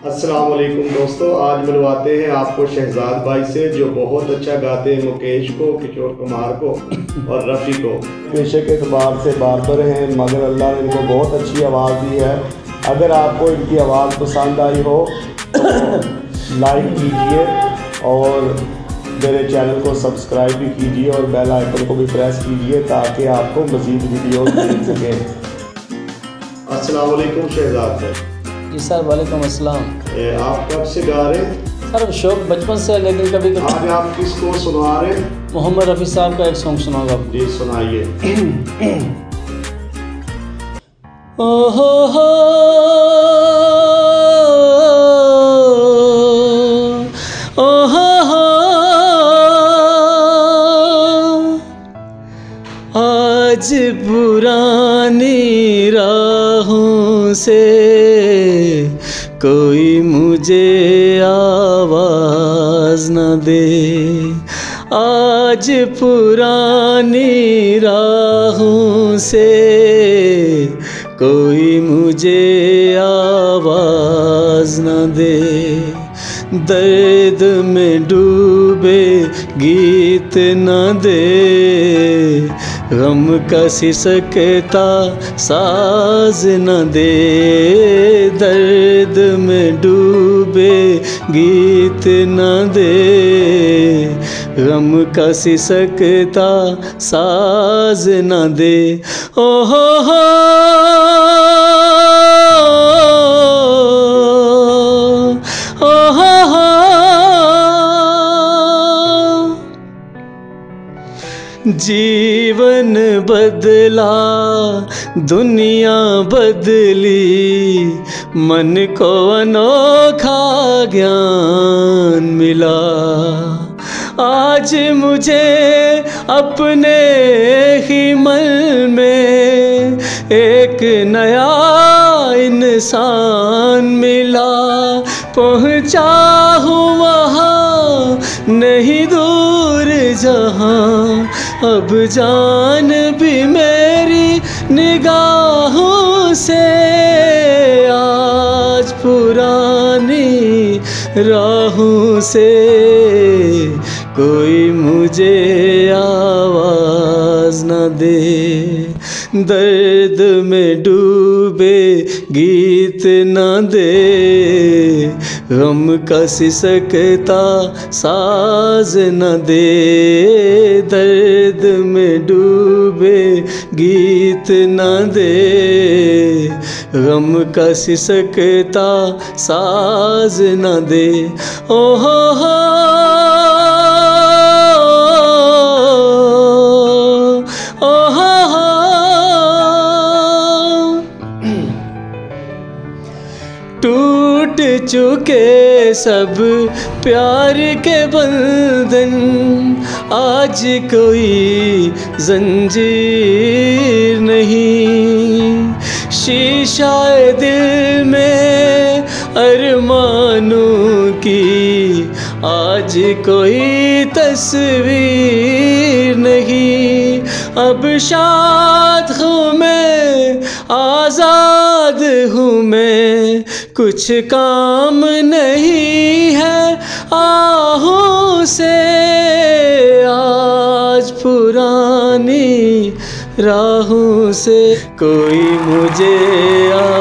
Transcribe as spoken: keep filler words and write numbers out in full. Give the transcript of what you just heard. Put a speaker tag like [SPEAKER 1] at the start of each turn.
[SPEAKER 1] अस्सलाम वालेकुम दोस्तों, आज मिलवाते हैं आपको शहजाद भाई से जो बहुत अच्छा गाते हैं। मुकेश को, किशोर कुमार को और रफ़ी को। पेशे के एतबार से बारबर हैं मगर अल्लाह ने इनको बहुत अच्छी आवाज़ दी है। अगर आपको इनकी आवाज़ पसंद आई हो तो लाइक कीजिए और मेरे चैनल को सब्सक्राइब भी कीजिए और बेल आइकन को भी प्रेस कीजिए ताकि आपको मज़ीद वीडियोस मिल सकें। अस्सलाम वालेकुम शहजाद सर।
[SPEAKER 2] जी सर, वालेकुम अस्सलाम।
[SPEAKER 1] आप कब से गा रहे हैं?
[SPEAKER 2] सर शौक बचपन से, लेकिन कभी कभी।
[SPEAKER 1] आज आप किसको सुना रहे हैं?
[SPEAKER 2] मोहम्मद रफ़ी साहब का एक सॉन्ग सुनाऊंगा।
[SPEAKER 1] जी सुनाइए।
[SPEAKER 2] ओ हो हो ओ हो हो आज पुरानी राहों से कोई मुझे आवाज़ न दे। आज पुरानी राहों से कोई मुझे आवाज़ न दे। दर्द में डूबे गीत न दे, गम का सिसकता साज न दे। दर्द में डूबे गीत न दे, गम का सिसकता साज न दे। ओ हो हो ओ हो हो जीवन बदला, दुनिया बदली, मन को अनोखा ज्ञान मिला। आज मुझे अपने ही मन में एक नया इंसान मिला। पहुँचा हूँ वहाँ नहीं दूर जहाँ, अब जान भी मेरी निगाहों से। आज पुरानी राहों से कोई मुझे आवाज़ न दे। दर्द में डूबे गीत न दे, गम का सिसकता साज न दे। दर्द में डूबे गीत न दे, गम का सिसकता साज न दे। ओ हो हो ओ हो हो टूट चुके सब प्यार के बंधन, आज कोई जंजीर नहीं। शीशाए दिल में अरमानों की आज कोई तस्वीर नहीं। अब शाद हूँ मैं, आज़ाद हूँ मैं, कुछ काम नहीं है आहों से। आज पुरानी राहों से कोई मुझे